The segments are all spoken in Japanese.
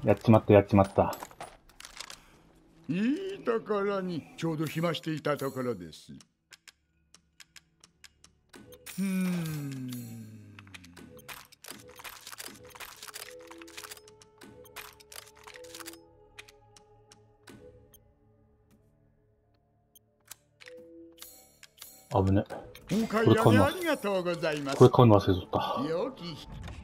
やっちまった、やっちまった。 いいところにちょうど暇していたところです。 危ね。 お買い上げありがとうございます。 これ買うの忘れとった。 よき。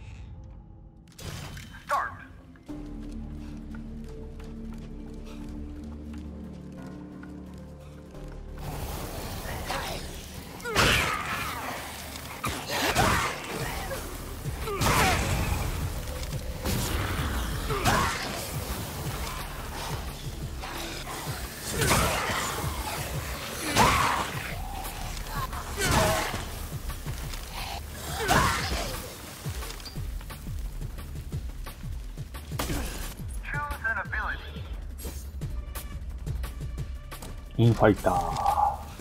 インファイター。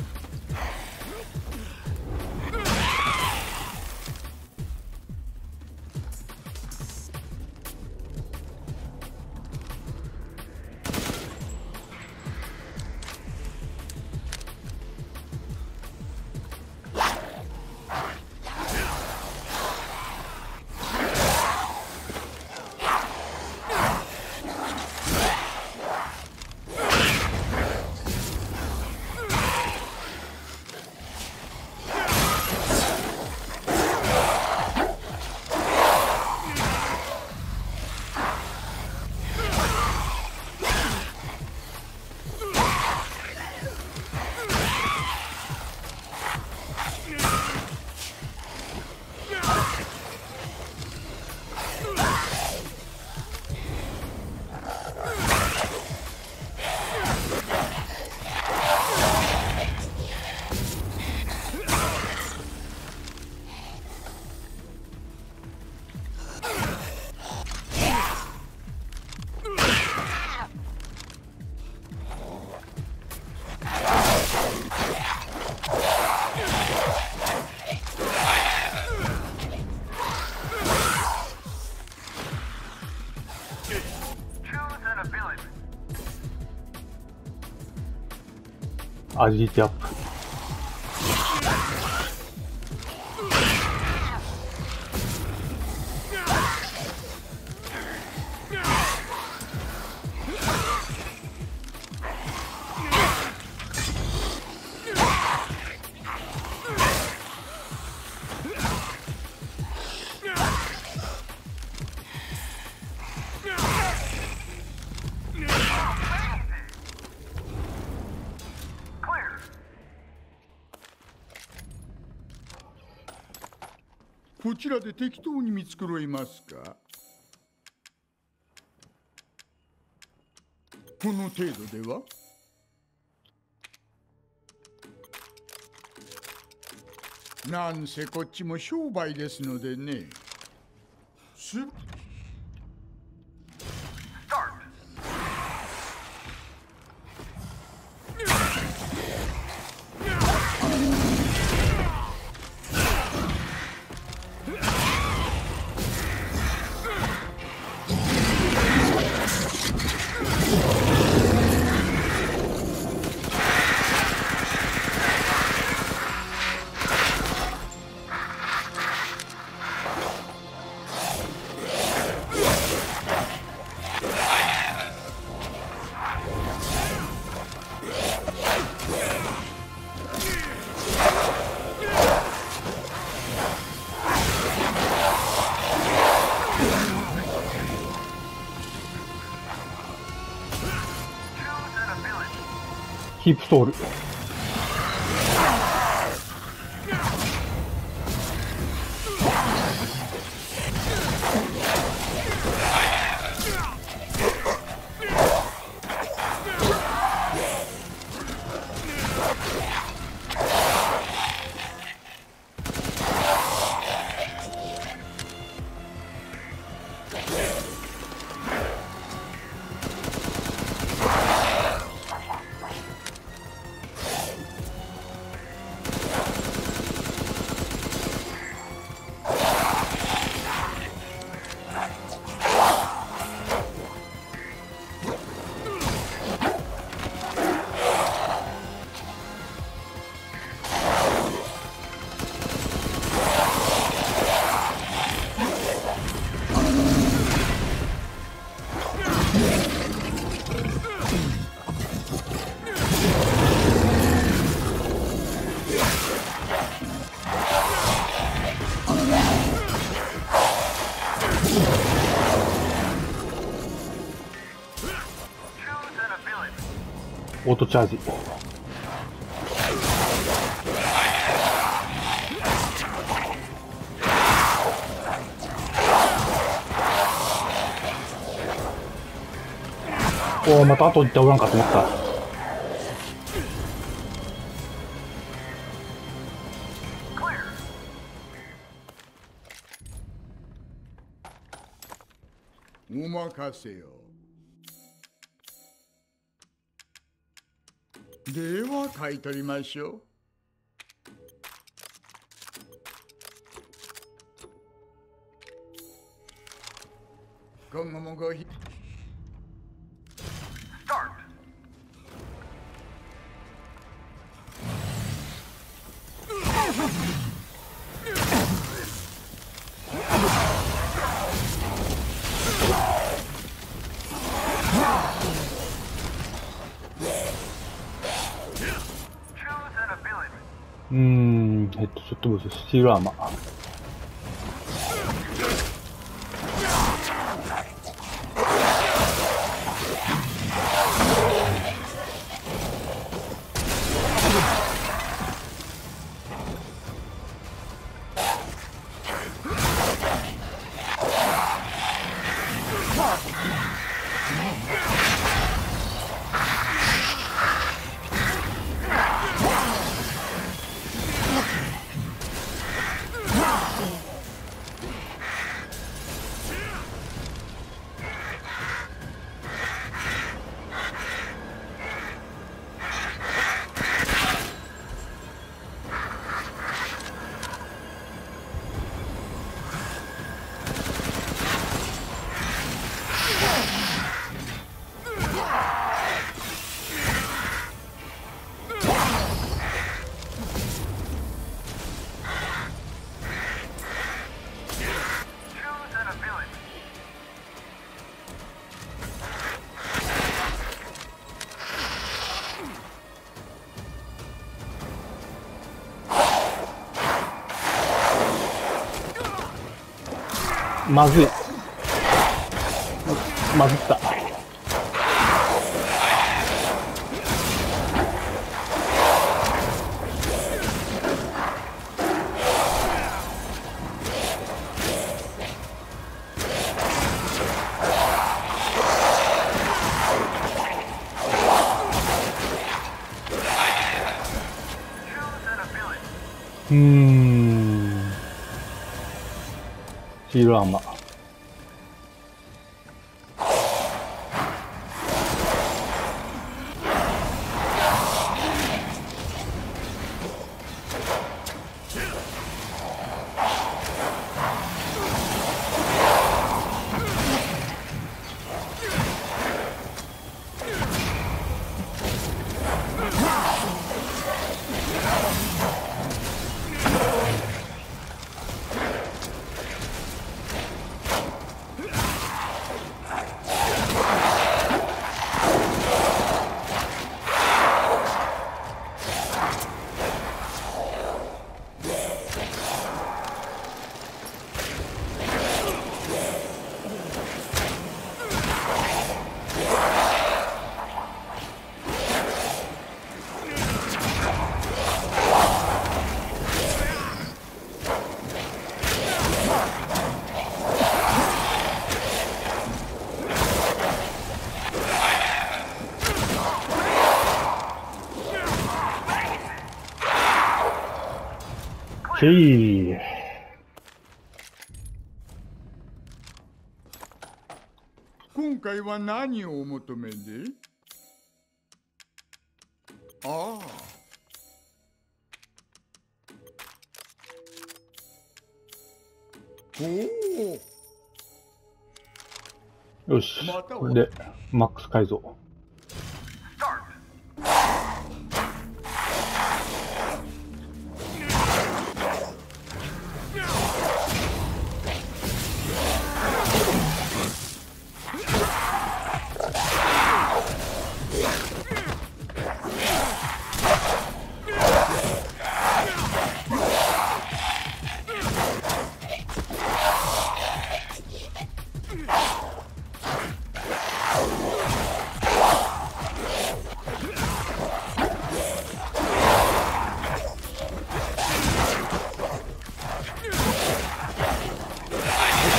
アジリティアップ。 こちらで適当に見繕いますか。この程度では。なんせこっちも商売ですのでね。 キープソウル。 オートチャージ。おお、また後行っておらんかと思った。 お任せよ。では買い取りましょう。今後もごひヘッドショットブース、スチールアーマー。まずい。まずった。シールアーマー。 今回は何をお求めで？ああ。おお。よし。これでマックス改造。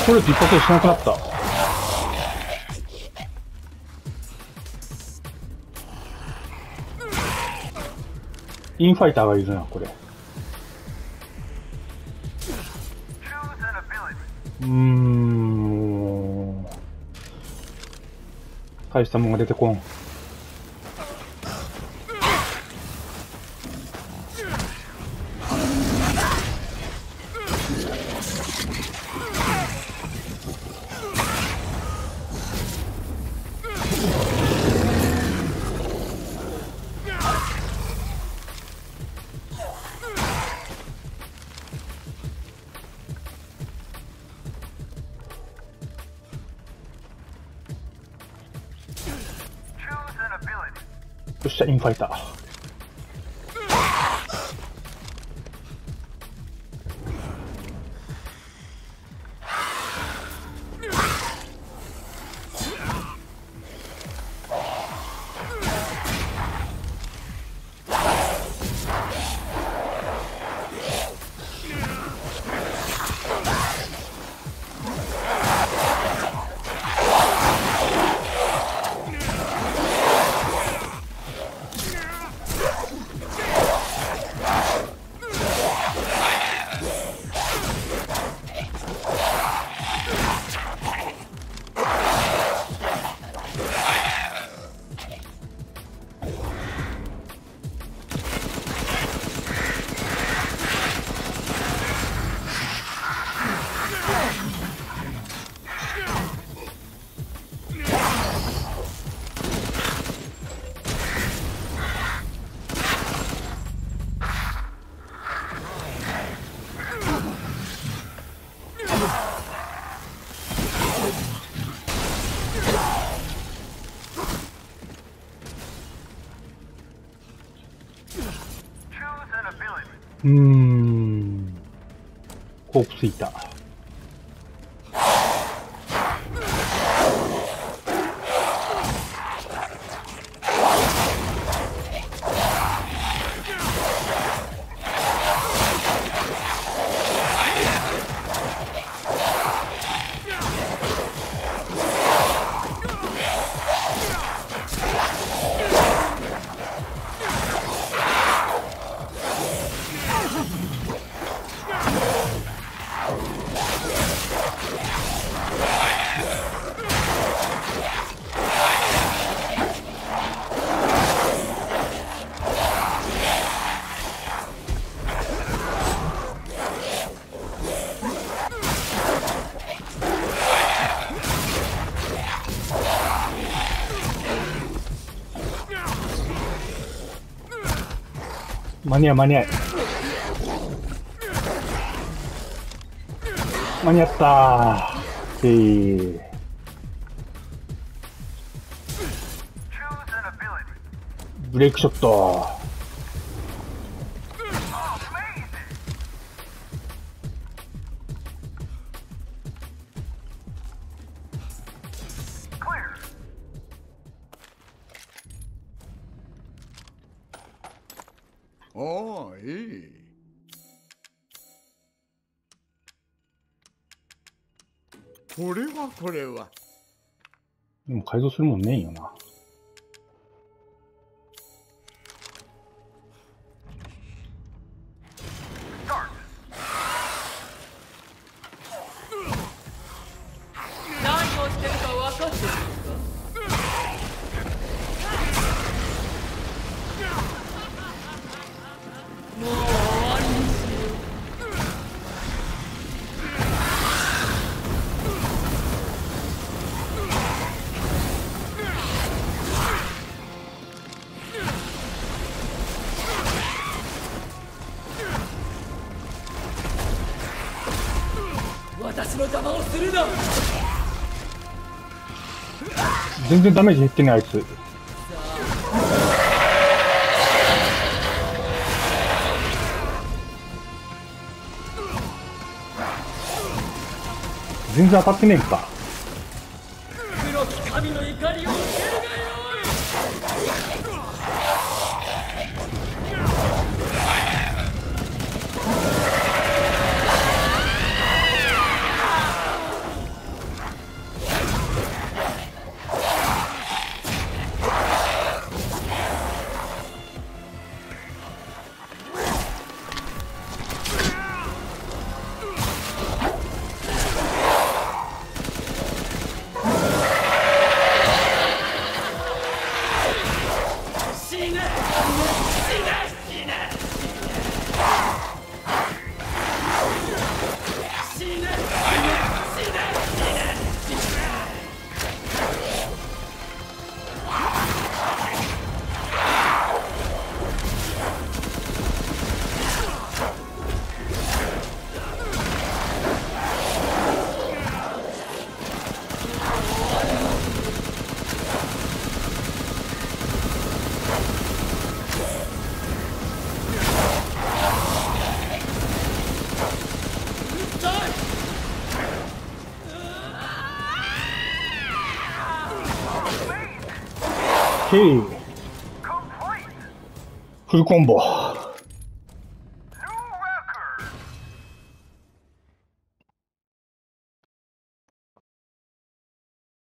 トレート一発でしなくなった。インファイターがいるな、これ。大したもんが出てこん。よっしゃ、インファイター。コープついた。間に合う間に合う。間に合ったー。ブレイクショット。 おー、いい。これはこれは。 でも改造するもんねえよな。 何をしてるか分かってるんですか？もう終わりにしよう。私の邪魔をするな。 全然ダメージ減ってないあいつ。全然当たってねえんか。 黒き神の怒りを受けるがよい。 ケー。フルコンボ。